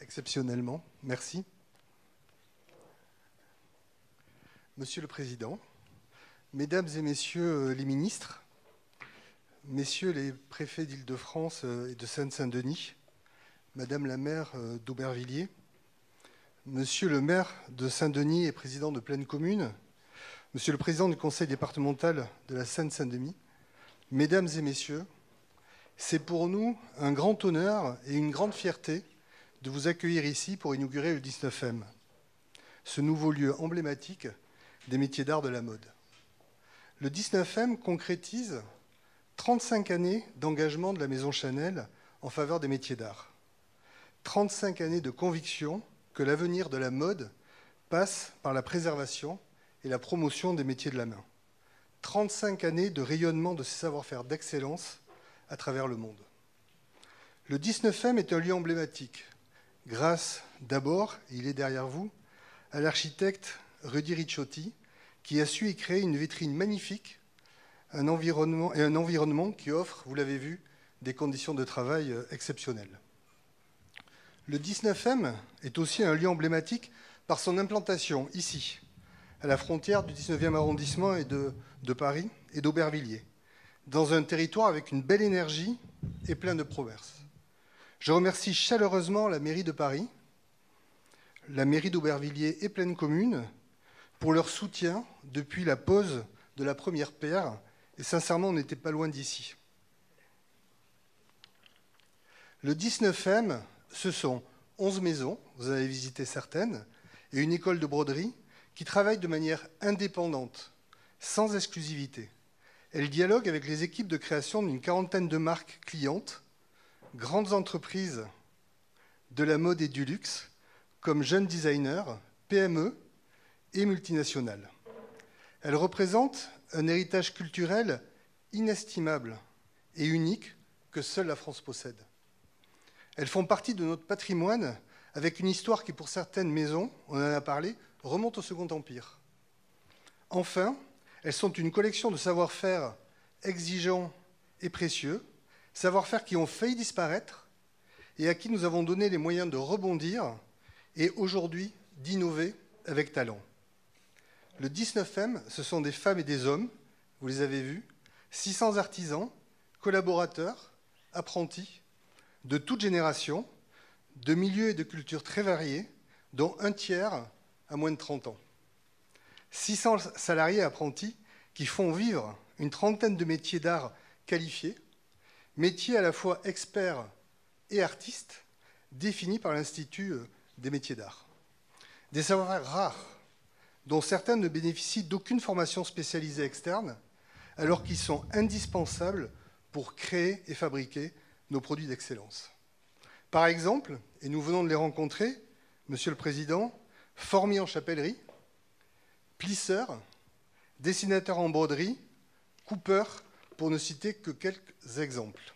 exceptionnellement. Merci. Monsieur le Président, Mesdames et Messieurs les ministres, Messieurs les préfets d'Île-de-France et de Seine-Saint-Denis, Madame la maire d'Aubervilliers, Monsieur le maire de Saint-Denis et président de Plaine Commune, Monsieur le président du conseil départemental de la Seine-Saint-Denis, Mesdames et Messieurs, c'est pour nous un grand honneur et une grande fierté de vous accueillir ici pour inaugurer le 19M, ce nouveau lieu emblématique des métiers d'art de la mode. Le 19M concrétise 35 années d'engagement de la Maison Chanel en faveur des métiers d'art. 35 années de conviction que l'avenir de la mode passe par la préservation et la promotion des métiers de la main. 35 années de rayonnement de ces savoir-faire d'excellence à travers le monde. Le 19M est un lieu emblématique, grâce d'abord, et il est derrière vous, à l'architecte Rudy Ricciotti, qui a su y créer une vitrine magnifique, un environnement qui offre, vous l'avez vu, des conditions de travail exceptionnelles. Le 19M est aussi un lieu emblématique par son implantation ici, à la frontière du 19e arrondissement et de Paris et d'Aubervilliers, dans un territoire avec une belle énergie et plein de promesses. Je remercie chaleureusement la mairie de Paris, la mairie d'Aubervilliers et Plaine Commune pour leur soutien depuis la pose de la première pierre, et sincèrement, on n'était pas loin d'ici. Le 19M, ce sont 11 maisons, vous en avez visité certaines, et une école de broderie qui travaillent de manière indépendante, sans exclusivité. Elle dialogue avec les équipes de création d'une quarantaine de marques clientes, grandes entreprises de la mode et du luxe, comme jeunes designers, PME et multinationales. Elle représente un héritage culturel inestimable et unique que seule la France possède. Elles font partie de notre patrimoine avec une histoire qui, pour certaines maisons, on en a parlé, remonte au Second Empire. Enfin, elles sont une collection de savoir-faire exigeants et précieux, savoir-faire qui ont failli disparaître et à qui nous avons donné les moyens de rebondir et aujourd'hui d'innover avec talent. Le 19M, ce sont des femmes et des hommes, vous les avez vus, 600 artisans, collaborateurs, apprentis, de toute génération, de milieux et de cultures très variés, dont un tiers à moins de 30 ans. 600 salariés apprentis qui font vivre une trentaine de métiers d'art qualifiés, métiers à la fois experts et artistes, définis par l'Institut des métiers d'art. Des savoir-faire rares, dont certains ne bénéficient d'aucune formation spécialisée externe, alors qu'ils sont indispensables pour créer et fabriquer nos produits d'excellence. Par exemple, et nous venons de les rencontrer, Monsieur le Président, formiers en chapellerie, plisseurs, dessinateurs en broderie, coupeurs, pour ne citer que quelques exemples.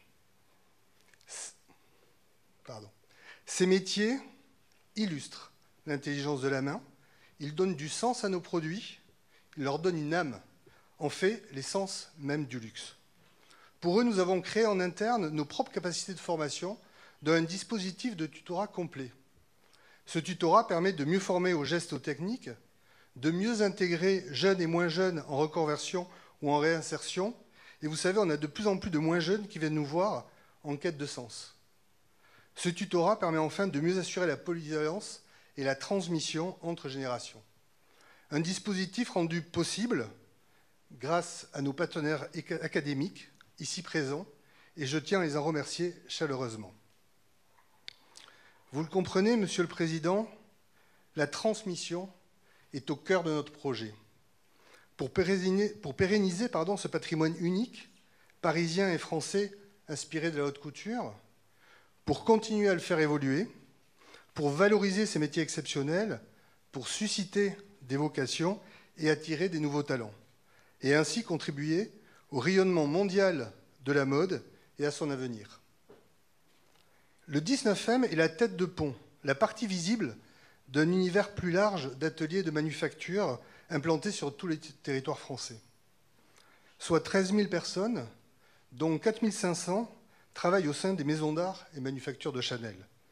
Ces métiers illustrent l'intelligence de la main, ils donnent du sens à nos produits, ils leur donnent une âme, en fait l'essence même du luxe. Pour eux, nous avons créé en interne nos propres capacités de formation dans un dispositif de tutorat complet. Ce tutorat permet de mieux former aux gestes, aux techniques, de mieux intégrer jeunes et moins jeunes en reconversion ou en réinsertion. Et vous savez, on a de plus en plus de moins jeunes qui viennent nous voir en quête de sens. Ce tutorat permet enfin de mieux assurer la polyvalence et la transmission entre générations. Un dispositif rendu possible grâce à nos partenaires académiques, ici présents, et je tiens à les en remercier chaleureusement. Vous le comprenez, Monsieur le Président, la transmission est au cœur de notre projet. Pour pérenniser ce patrimoine unique, parisien et français, inspiré de la haute couture, pour continuer à le faire évoluer, pour valoriser ces métiers exceptionnels, pour susciter des vocations et attirer des nouveaux talents, et ainsi contribuer au rayonnement mondial de la mode et à son avenir. Le 19M est la tête de pont, la partie visible d'un univers plus large d'ateliers de manufacture implantés sur tous les territoires français. Soit 13 000 personnes, dont 4 500 travaillent au sein des maisons d'art et manufactures de Chanel.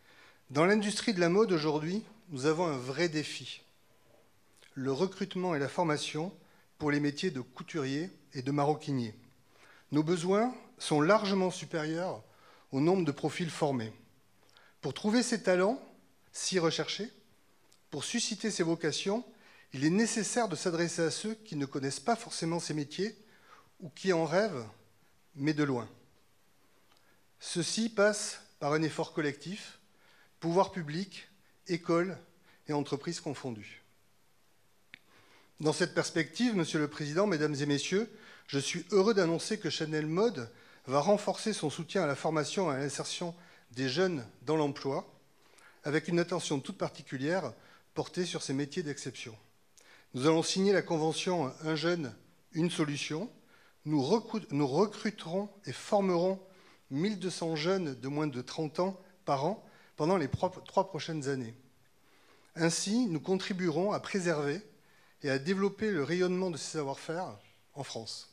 Dans l'industrie de la mode aujourd'hui, nous avons un vrai défi. Le recrutement et la formation pour les métiers de couturier et de maroquinier. Nos besoins sont largement supérieurs au nombre de profils formés. Pour trouver ces talents si recherchés, pour susciter ces vocations, il est nécessaire de s'adresser à ceux qui ne connaissent pas forcément ces métiers ou qui en rêvent, mais de loin. Ceci passe par un effort collectif, pouvoirs publics, écoles et entreprises confondues. Dans cette perspective, Monsieur le Président, Mesdames et Messieurs, je suis heureux d'annoncer que Chanel Mode va renforcer son soutien à la formation et à l'insertion des jeunes dans l'emploi, avec une attention toute particulière portée sur ces métiers d'exception. Nous allons signer la convention Un jeune, une solution. Nous recruterons et formerons 1200 jeunes de moins de 30 ans par an pendant les 3 prochaines années. Ainsi, nous contribuerons à préserver et à développer le rayonnement de ces savoir-faire en France.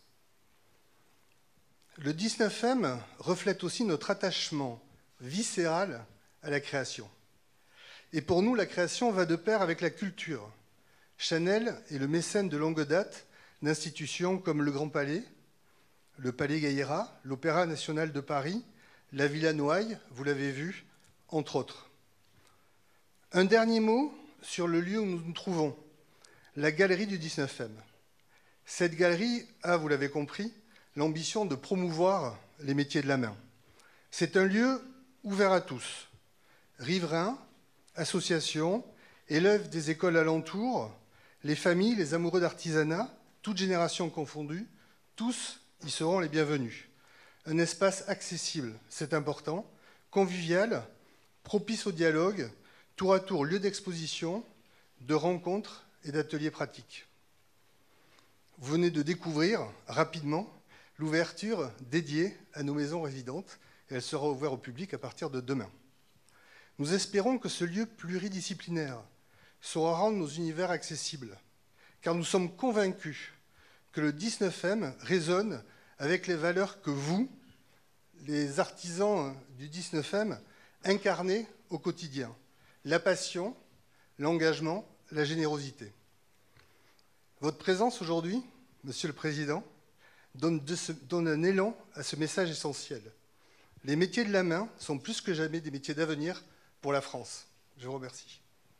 Le 19M reflète aussi notre attachement viscéral à la création. Et pour nous, la création va de pair avec la culture. Chanel est le mécène de longue date d'institutions comme le Grand Palais, le Palais Gaillera, l'Opéra national de Paris, la Villa Noailles, vous l'avez vu, entre autres. Un dernier mot sur le lieu où nous nous trouvons, la galerie du 19M. Cette galerie a, vous l'avez compris, l'ambition de promouvoir les métiers de la main. C'est un lieu ouvert à tous, riverains, associations, élèves des écoles alentours, les familles, les amoureux d'artisanat, toutes générations confondues, tous y seront les bienvenus. Un espace accessible, c'est important, convivial, propice au dialogue, tour à tour lieu d'exposition, de rencontres et d'ateliers pratiques. Vous venez de découvrir rapidement l'ouverture dédiée à nos maisons résidentes et elle sera ouverte au public à partir de demain. Nous espérons que ce lieu pluridisciplinaire saura rendre nos univers accessibles, car nous sommes convaincus que le 19M résonne avec les valeurs que vous, les artisans du 19M, incarnez au quotidien. La passion, l'engagement, la générosité. Votre présence aujourd'hui, Monsieur le Président, donne un élan à ce message essentiel. Les métiers de la main sont plus que jamais des métiers d'avenir pour la France. Je vous remercie.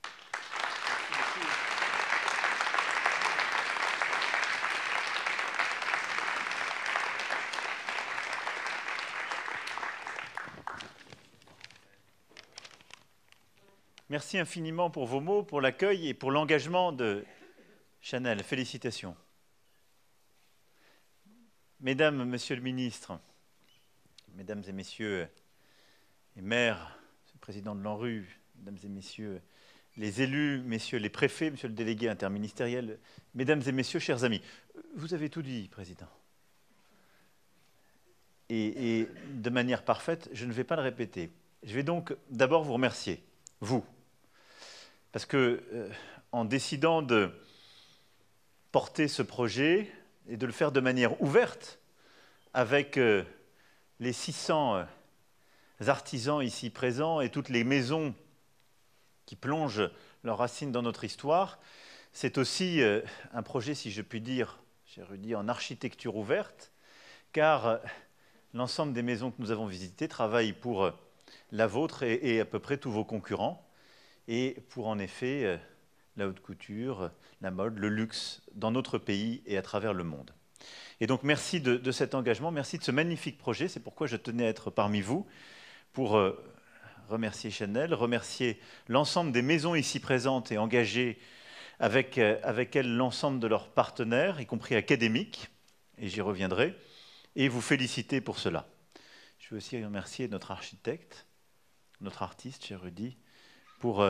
Merci infiniment pour vos mots, pour l'accueil et pour l'engagement de Chanel. Félicitations. Mesdames, Monsieur le Ministre, Mesdames et Messieurs les maires, Monsieur le Président de l'ANRU, Mesdames et Messieurs les élus, Messieurs les préfets, Monsieur le délégué interministériel, Mesdames et Messieurs, chers amis, vous avez tout dit, Président. Et de manière parfaite, je ne vais pas le répéter. Je vais donc d'abord vous remercier, vous. Parce que en décidant de porter ce projet et de le faire de manière ouverte avec les 600 artisans ici présents et toutes les maisons qui plongent leurs racines dans notre histoire, c'est aussi un projet, si je puis dire, cher Rudy, en architecture ouverte, car l'ensemble des maisons que nous avons visitées travaillent pour la vôtre et à peu près tous vos concurrents, et pour en effet la haute couture, la mode, le luxe dans notre pays et à travers le monde. Et donc merci de cet engagement, merci de ce magnifique projet, c'est pourquoi je tenais à être parmi vous pour remercier Chanel, remercier l'ensemble des maisons ici présentes et engagées avec elles l'ensemble de leurs partenaires, y compris académiques, et j'y reviendrai, et vous féliciter pour cela. Je veux aussi remercier notre architecte, notre artiste, cher Rudy, pour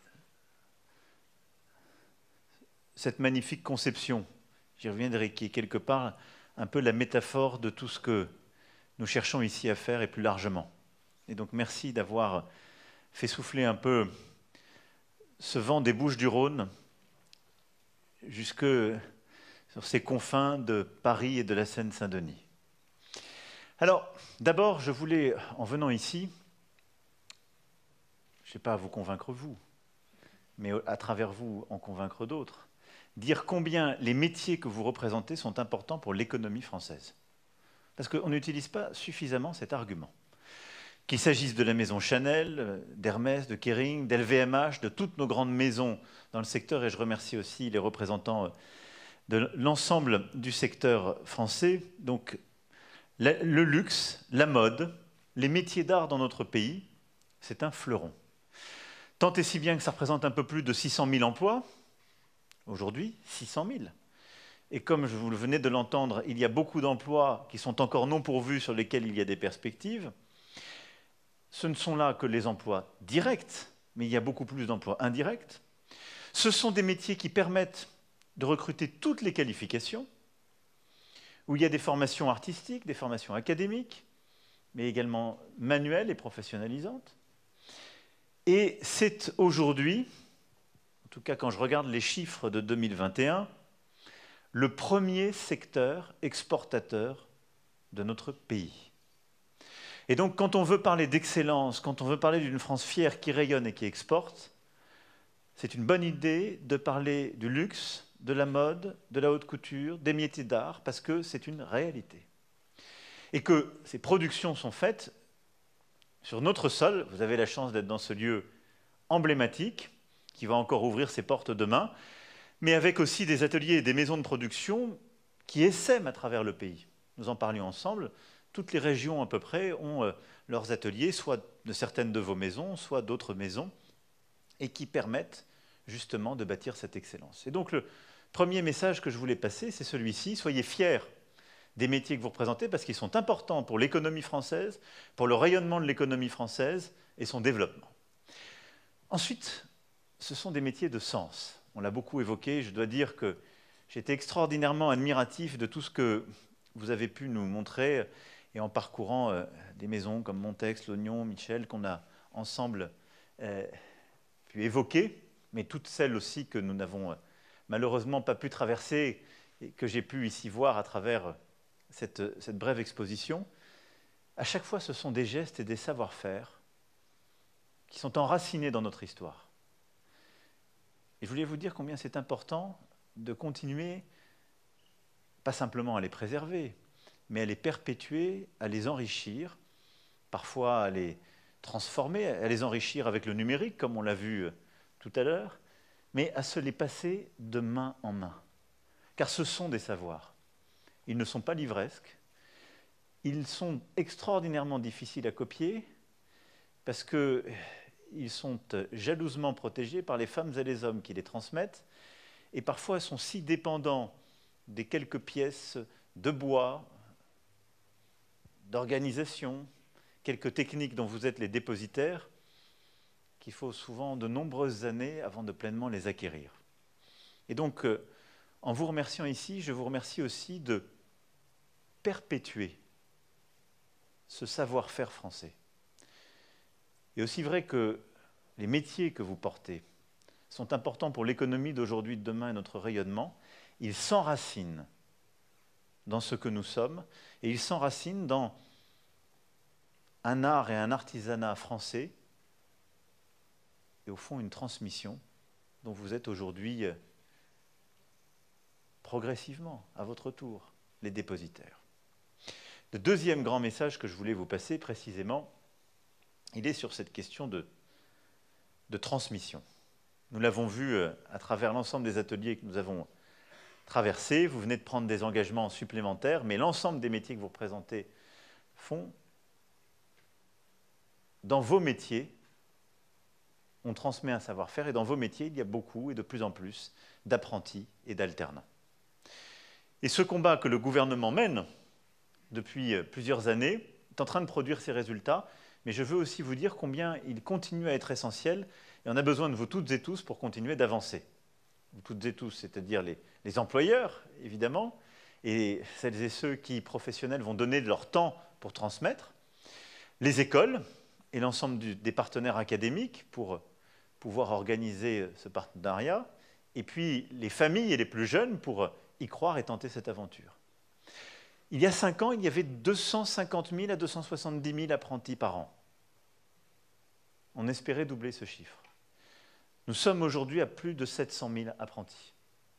cette magnifique conception. J'y reviendrai, qui est quelque part un peu la métaphore de tout ce que nous cherchons ici à faire et plus largement. Et donc merci d'avoir fait souffler un peu ce vent des Bouches-du-Rhône jusque sur ces confins de Paris et de la Seine-Saint-Denis. Alors, d'abord, je voulais, en venant ici, je n'ai pas à vous convaincre vous, mais à travers vous en convaincre d'autres, dire combien les métiers que vous représentez sont importants pour l'économie française. Parce qu'on n'utilise pas suffisamment cet argument. Qu'il s'agisse de la maison Chanel, d'Hermès, de Kering, d'LVMH, de toutes nos grandes maisons dans le secteur, et je remercie aussi les représentants de l'ensemble du secteur français. Donc, le luxe, la mode, les métiers d'art dans notre pays, c'est un fleuron. Tant et si bien que ça représente un peu plus de 600 000 emplois. Aujourd'hui, 600 000. Et comme vous venez de l'entendre, il y a beaucoup d'emplois qui sont encore non pourvus, sur lesquels il y a des perspectives. Ce ne sont là que les emplois directs, mais il y a beaucoup plus d'emplois indirects. Ce sont des métiers qui permettent de recruter toutes les qualifications, où il y a des formations artistiques, des formations académiques, mais également manuelles et professionnalisantes. Et c'est aujourd'hui, en tout cas quand je regarde les chiffres de 2021, le premier secteur exportateur de notre pays. Et donc, quand on veut parler d'excellence, quand on veut parler d'une France fière qui rayonne et qui exporte, c'est une bonne idée de parler du luxe, de la mode, de la haute couture, des métiers d'art, parce que c'est une réalité. Et que ces productions sont faites sur notre sol. Vous avez la chance d'être dans ce lieu emblématique, qui va encore ouvrir ses portes demain, mais avec aussi des ateliers et des maisons de production qui essaiment à travers le pays. Nous en parlions ensemble. Toutes les régions à peu près ont leurs ateliers, soit de certaines de vos maisons, soit d'autres maisons, et qui permettent justement de bâtir cette excellence. Et donc le premier message que je voulais passer, c'est celui-ci. Soyez fiers des métiers que vous représentez parce qu'ils sont importants pour l'économie française, pour le rayonnement de l'économie française et son développement. Ensuite, ce sont des métiers de sens. On l'a beaucoup évoqué. Je dois dire que j'étais extraordinairement admiratif de tout ce que vous avez pu nous montrer. Et en parcourant des maisons comme Montex, L'Oignon, Michel, qu'on a ensemble pu évoquer, mais toutes celles aussi que nous n'avons malheureusement pas pu traverser et que j'ai pu ici voir à travers cette brève exposition, à chaque fois ce sont des gestes et des savoir-faire qui sont enracinés dans notre histoire. Et je voulais vous dire combien c'est important de continuer, pas simplement à les préserver, mais à les perpétuer, à les enrichir, parfois à les transformer, à les enrichir avec le numérique, comme on l'a vu tout à l'heure, mais à se les passer de main en main. Car ce sont des savoirs. Ils ne sont pas livresques, ils sont extraordinairement difficiles à copier, parce qu'ils sont jalousement protégés par les femmes et les hommes qui les transmettent, et parfois sont si dépendants des quelques pièces de bois, d'organisation, quelques techniques dont vous êtes les dépositaires, qu'il faut souvent de nombreuses années avant de pleinement les acquérir. Et donc, en vous remerciant ici, je vous remercie aussi de perpétuer ce savoir-faire français. Il est aussi vrai que les métiers que vous portez sont importants pour l'économie d'aujourd'hui, de demain et notre rayonnement. Ils s'enracinent dans ce que nous sommes, et ils s'enracinent dans un art et un artisanat français, et au fond une transmission dont vous êtes aujourd'hui progressivement, à votre tour, les dépositaires. Le deuxième grand message que je voulais vous passer précisément, il est sur cette question de transmission. Nous l'avons vu à travers l'ensemble des ateliers que nous avons traversés. Vous venez de prendre des engagements supplémentaires, mais l'ensemble des métiers que vous représentez font. Dans vos métiers, on transmet un savoir-faire, et dans vos métiers, il y a beaucoup et de plus en plus d'apprentis et d'alternants. Et ce combat que le gouvernement mène depuis plusieurs années est en train de produire ses résultats, mais je veux aussi vous dire combien il continue à être essentiel, et on a besoin de vous toutes et tous pour continuer d'avancer. Vous toutes et tous, c'est-à-dire les employeurs, évidemment, et celles et ceux qui, professionnels, vont donner de leur temps pour transmettre, les écoles et l'ensemble des partenaires académiques pour pouvoir organiser ce partenariat, et puis les familles et les plus jeunes pour y croire et tenter cette aventure. Il y a 5 ans, il y avait 250 000 à 270 000 apprentis par an. on espérait doubler ce chiffre. Nous sommes aujourd'hui à plus de 700 000 apprentis.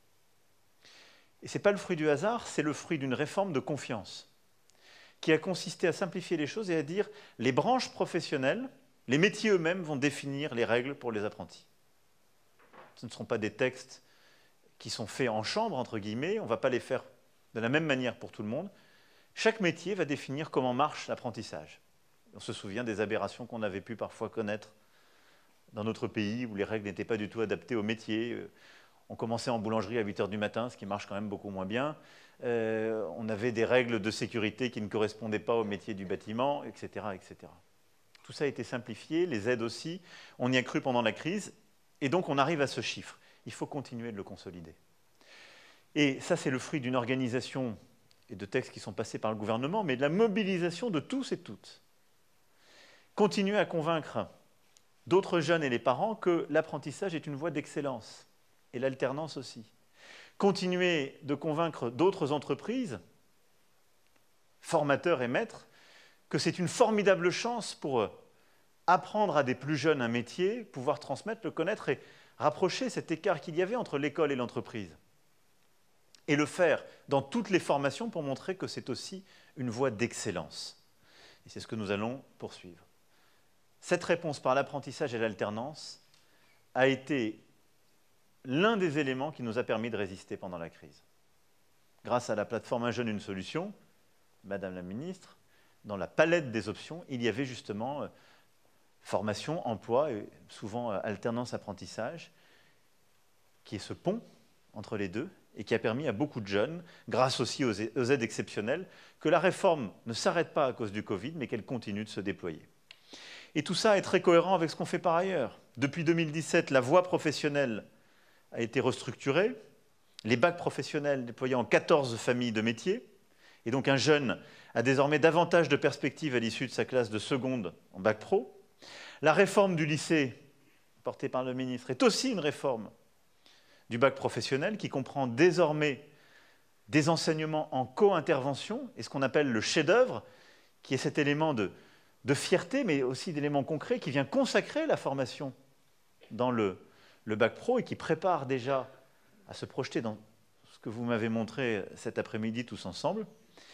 Et ce n'est pas le fruit du hasard, c'est le fruit d'une réforme de confiance qui a consisté à simplifier les choses et à dire les branches professionnelles, les métiers eux-mêmes vont définir les règles pour les apprentis. Ce ne seront pas des textes qui sont faits en chambre, entre guillemets, on ne va pas les faire de la même manière pour tout le monde. Chaque métier va définir comment marche l'apprentissage. On se souvient des aberrations qu'on avait pu parfois connaître dans notre pays où les règles n'étaient pas du tout adaptées au métier. On commençait en boulangerie à 8 h du matin, ce qui marche quand même beaucoup moins bien. On avait des règles de sécurité qui ne correspondaient pas au métier du bâtiment, etc., etc. Tout ça a été simplifié, les aides aussi. On y a cru pendant la crise. Et donc, on arrive à ce chiffre. Il faut continuer de le consolider. Et ça, c'est le fruit d'une organisation et de textes qui sont passés par le gouvernement, mais de la mobilisation de tous et toutes. Continuer à convaincre d'autres jeunes et les parents que l'apprentissage est une voie d'excellence, et l'alternance aussi. Continuer de convaincre d'autres entreprises, formateurs et maîtres, que c'est une formidable chance pour apprendre à des plus jeunes un métier, pouvoir transmettre, le connaître et rapprocher cet écart qu'il y avait entre l'école et l'entreprise. Et le faire dans toutes les formations pour montrer que c'est aussi une voie d'excellence. Et c'est ce que nous allons poursuivre. Cette réponse par l'apprentissage et l'alternance a été l'un des éléments qui nous a permis de résister pendant la crise. Grâce à la plateforme Un jeune, une solution, Madame la Ministre, dans la palette des options, il y avait justement formation, emploi, et souvent alternance, apprentissage, qui est ce pont entre les deux, et qui a permis à beaucoup de jeunes, grâce aussi aux aides exceptionnelles, que la réforme ne s'arrête pas à cause du Covid, mais qu'elle continue de se déployer. Et tout ça est très cohérent avec ce qu'on fait par ailleurs. Depuis 2017, la voie professionnelle a été restructurée, les bacs professionnels déployés en 14 familles de métiers, et donc un jeune a désormais davantage de perspectives à l'issue de sa classe de seconde en bac pro. La réforme du lycée, portée par le ministre, est aussi une réforme du bac professionnel qui comprend désormais des enseignements en co-intervention et ce qu'on appelle le chef-d'œuvre, qui est cet élément de fierté, mais aussi d'éléments concrets qui vient consacrer la formation dans le bac pro et qui prépare déjà à se projeter dans ce que vous m'avez montré cet après-midi tous ensemble.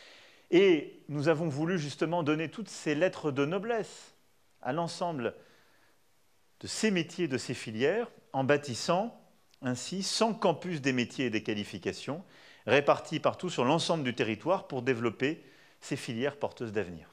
Et nous avons voulu justement donner toutes ces lettres de noblesse à l'ensemble de ces métiers, de ces filières, en bâtissant ainsi 100 campus des métiers et des qualifications, répartis partout sur l'ensemble du territoire pour développer ces filières porteuses d'avenir.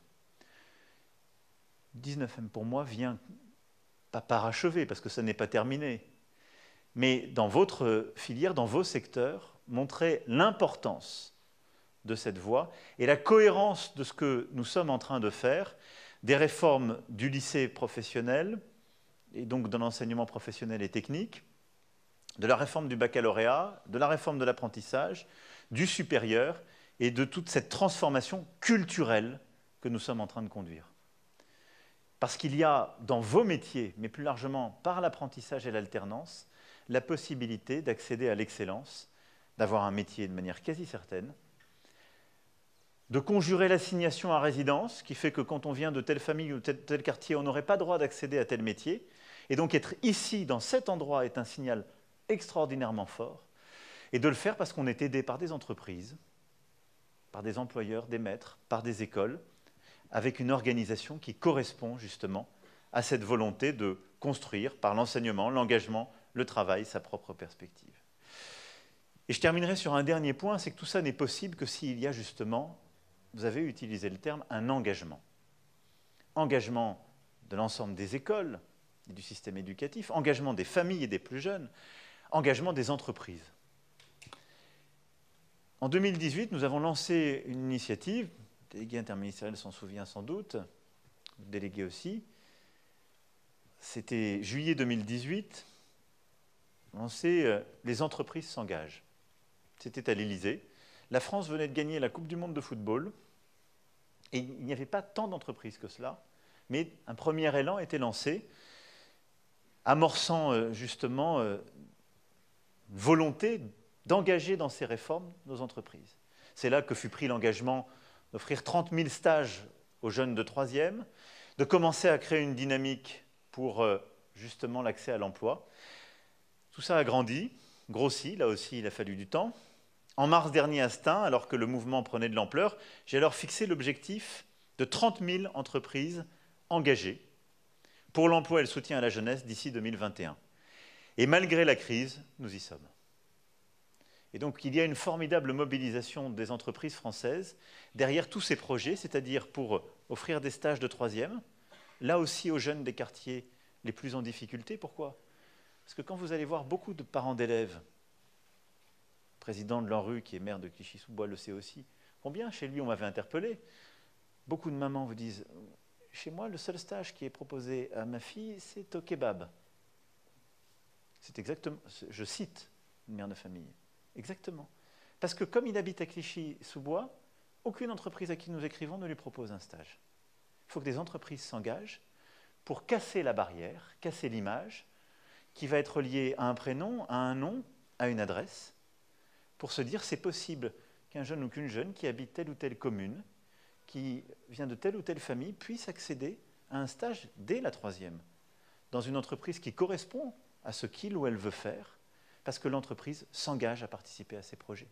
19e pour moi vient pas parachever, parce que ça n'est pas terminé, mais dans votre filière, dans vos secteurs, montrer l'importance de cette voie et la cohérence de ce que nous sommes en train de faire, des réformes du lycée professionnel, et donc de l'enseignement professionnel et technique, de la réforme du baccalauréat, de la réforme de l'apprentissage, du supérieur et de toute cette transformation culturelle que nous sommes en train de conduire. Parce qu'il y a dans vos métiers, mais plus largement par l'apprentissage et l'alternance, la possibilité d'accéder à l'excellence, d'avoir un métier de manière quasi certaine, de conjurer l'assignation à résidence, qui fait que quand on vient de telle famille ou de tel quartier, on n'aurait pas droit d'accéder à tel métier. Et donc être ici, dans cet endroit, est un signal extraordinairement fort. Et de le faire parce qu'on est aidé par des entreprises, par des employeurs, des maîtres, par des écoles, avec une organisation qui correspond justement à cette volonté de construire, par l'enseignement, l'engagement, le travail, sa propre perspective. Et je terminerai sur un dernier point, c'est que tout ça n'est possible que s'il y a justement, vous avez utilisé le terme, un engagement. Engagement de l'ensemble des écoles et du système éducatif, engagement des familles et des plus jeunes, engagement des entreprises. En 2018, nous avons lancé une initiative, le délégué interministériel s'en souvient sans doute, le délégué aussi, c'était juillet 2018, lancé « Les entreprises s'engagent ». C'était à l'Élysée. La France venait de gagner la Coupe du monde de football, et il n'y avait pas tant d'entreprises que cela, mais un premier élan était lancé, amorçant justement une volonté d'engager dans ces réformes nos entreprises. C'est là que fut pris l'engagement d'offrir 30 000 stages aux jeunes de 3e, de commencer à créer une dynamique pour justement l'accès à l'emploi. Tout ça a grandi, grossi, là aussi il a fallu du temps. En mars dernier à Stein, alors que le mouvement prenait de l'ampleur, j'ai alors fixé l'objectif de 30 000 entreprises engagées pour l'emploi et le soutien à la jeunesse d'ici 2021. Et malgré la crise, nous y sommes. Et donc il y a une formidable mobilisation des entreprises françaises derrière tous ces projets, c'est-à-dire pour offrir des stages de troisième, là aussi aux jeunes des quartiers les plus en difficulté. Pourquoi? Parce que quand vous allez voir beaucoup de parents d'élèves, le président de l'ANRU, qui est maire de Clichy-sous-Bois, le sait aussi, combien chez lui on m'avait interpellé. Beaucoup de mamans vous disent « Chez moi, le seul stage qui est proposé à ma fille, c'est au kebab. » C'est exactement, je cite une mère de famille, exactement. Parce que comme il habite à Clichy-sous-Bois, aucune entreprise à qui nous écrivons ne lui propose un stage. Il faut que des entreprises s'engagent pour casser la barrière, casser l'image, qui va être liée à un prénom, à un nom, à une adresse, pour se dire c'est possible qu'un jeune ou qu'une jeune qui habite telle ou telle commune, qui vient de telle ou telle famille, puisse accéder à un stage dès la troisième, dans une entreprise qui correspond à ce qu'il ou elle veut faire, parce que l'entreprise s'engage à participer à ces projets.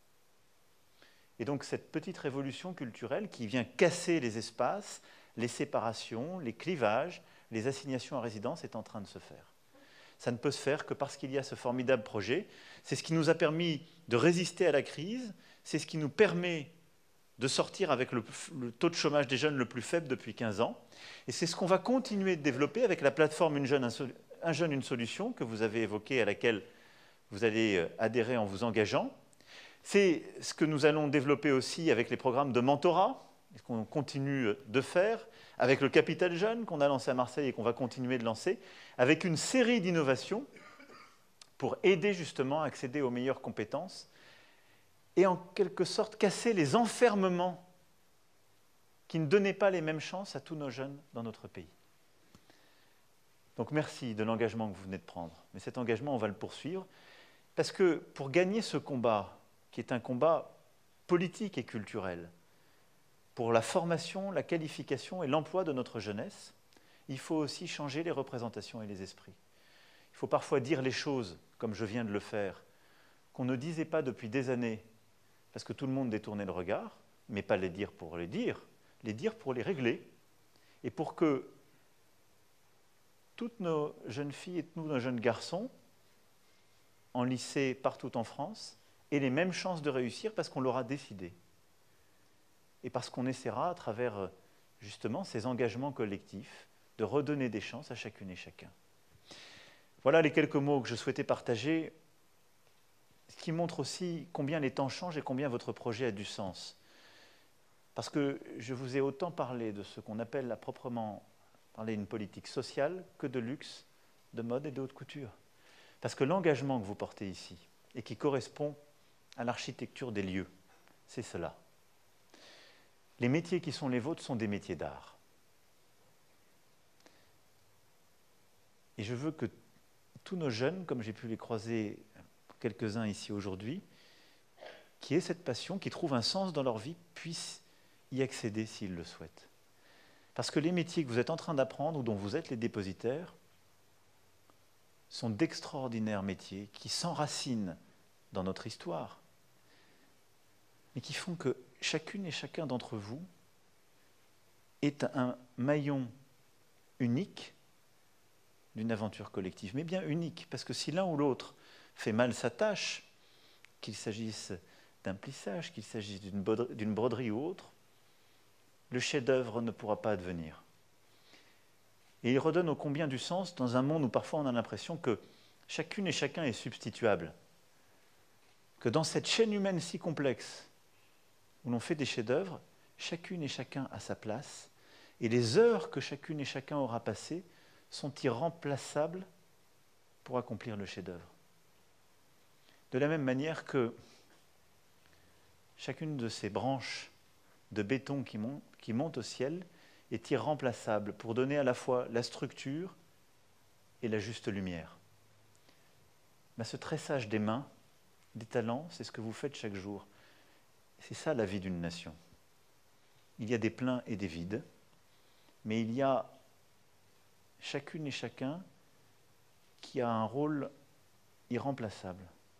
Et donc cette petite révolution culturelle qui vient casser les espaces, les séparations, les clivages, les assignations à résidence est en train de se faire. Ça ne peut se faire que parce qu'il y a ce formidable projet. C'est ce qui nous a permis de résister à la crise, c'est ce qui nous permet de sortir avec le taux de chômage des jeunes le plus faible depuis 15 ans. Et c'est ce qu'on va continuer de développer avec la plateforme Un jeune, une solution que vous avez évoquée, à laquelle vous allez adhérer en vous engageant. C'est ce que nous allons développer aussi avec les programmes de mentorat, qu'on continue de faire, avec le Capital Jeune qu'on a lancé à Marseille et qu'on va continuer de lancer, avec une série d'innovations pour aider justement à accéder aux meilleures compétences et en quelque sorte casser les enfermements qui ne donnaient pas les mêmes chances à tous nos jeunes dans notre pays. Donc merci de l'engagement que vous venez de prendre. Mais cet engagement, on va le poursuivre, parce que pour gagner ce combat, qui est un combat politique et culturel, pour la formation, la qualification et l'emploi de notre jeunesse, il faut aussi changer les représentations et les esprits. Il faut parfois dire les choses, comme je viens de le faire, qu'on ne disait pas depuis des années, parce que tout le monde détournait le regard, mais pas les dire pour les dire pour les régler, et pour que toutes nos jeunes filles et tous nos jeunes garçons, en lycée partout en France, aient les mêmes chances de réussir parce qu'on l'aura décidé. Et parce qu'on essaiera, à travers justement ces engagements collectifs, de redonner des chances à chacune et chacun. Voilà les quelques mots que je souhaitais partager, ce qui montre aussi combien les temps changent et combien votre projet a du sens. Parce que je vous ai autant parlé de ce qu'on appelle à proprement parler une politique sociale que de luxe, de mode et de haute couture. Parce que l'engagement que vous portez ici, et qui correspond à l'architecture des lieux, c'est cela. Les métiers qui sont les vôtres sont des métiers d'art. Et je veux que tous nos jeunes, comme j'ai pu les croiser quelques-uns ici aujourd'hui, qui aient cette passion, qui trouvent un sens dans leur vie, puissent y accéder s'ils le souhaitent. Parce que les métiers que vous êtes en train d'apprendre ou dont vous êtes les dépositaires sont d'extraordinaires métiers qui s'enracinent dans notre histoire, mais qui font que chacune et chacun d'entre vous est un maillon unique d'une aventure collective, mais bien unique, parce que si l'un ou l'autre fait mal sa tâche, qu'il s'agisse d'un plissage, qu'il s'agisse d'une broderie ou autre, le chef-d'œuvre ne pourra pas advenir. Et il redonne ô combien du sens dans un monde où parfois on a l'impression que chacune et chacun est substituable, que dans cette chaîne humaine si complexe, où l'on fait des chefs-d'œuvre, chacune et chacun a sa place, et les heures que chacune et chacun aura passées sont irremplaçables pour accomplir le chef-d'œuvre. De la même manière que chacune de ces branches de béton qui montent au ciel est irremplaçable pour donner à la fois la structure et la juste lumière. Ce tressage des mains, des talents, c'est ce que vous faites chaque jour. C'est ça la vie d'une nation. Il y a des pleins et des vides, mais il y a chacune et chacun qui a un rôle irremplaçable.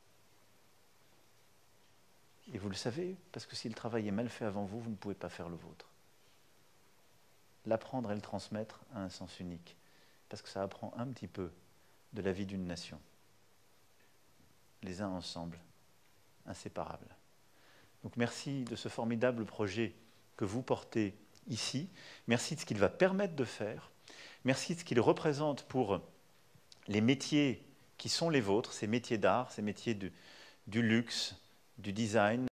Et vous le savez, parce que si le travail est mal fait avant vous, vous ne pouvez pas faire le vôtre. L'apprendre et le transmettre a un sens unique, parce que ça apprend un petit peu de la vie d'une nation. Les uns ensemble, inséparables. Donc merci de ce formidable projet que vous portez ici. Merci de ce qu'il va permettre de faire. Merci de ce qu'il représente pour les métiers qui sont les vôtres, ces métiers d'art, ces métiers du luxe, du design.